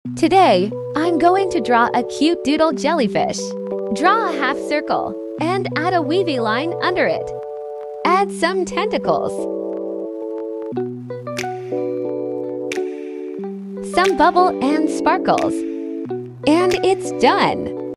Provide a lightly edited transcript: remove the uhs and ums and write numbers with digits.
Today, I'm going to draw a cute doodle jellyfish. Draw a half circle and add a wavy line under it. Add some tentacles, some bubble and sparkles, and it's done!